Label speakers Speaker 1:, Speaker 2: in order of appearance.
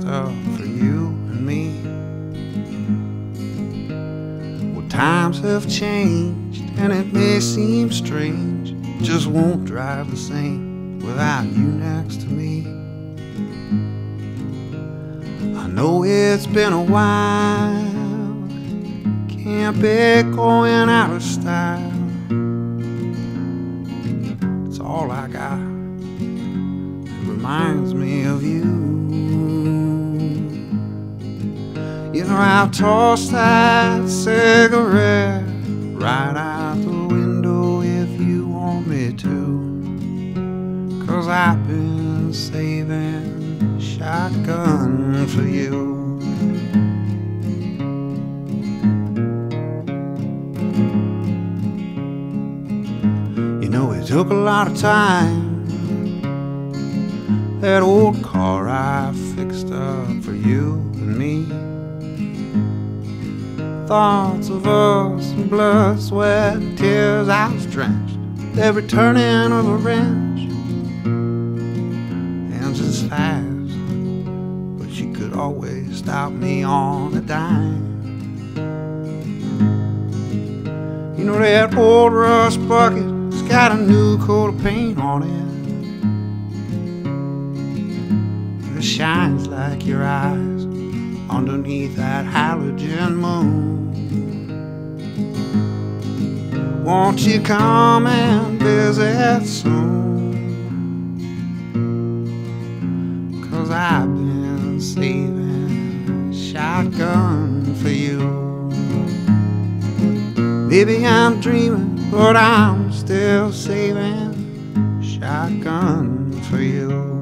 Speaker 1: up for you and me. Well, times have changed and it may seem strange, just won't drive the same without you next to me. I know it's been a while, can't be going out of style. It's all I got, it reminds me of you. You know I'll toss that cigarette right out the window if you want me to, 'cause I've been saving shotgun for you. You know it took a lot of time, that old car I fixed up for you and me. Thoughts of us in blood, sweat, and tears, I was drenched every turning of a wrench. Hands as fast, but she could always stop me on a dime. You know that old rust bucket's got a new coat of paint on it. It shines like your eyes underneath that halogen moon. Won't you come and visit soon? 'Cause I've been saving shotgun for you. Maybe I'm dreaming, but I'm still saving shotgun for you.